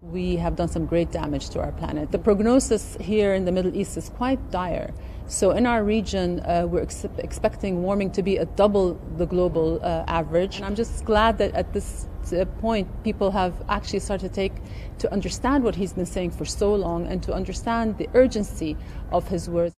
We have done some great damage to our planet. The prognosis here in the Middle East is quite dire. So in our region, we're expecting warming to be at double the global average. And I'm just glad that at this point, people have actually started to understand what he's been saying for so long and to understand the urgency of his words.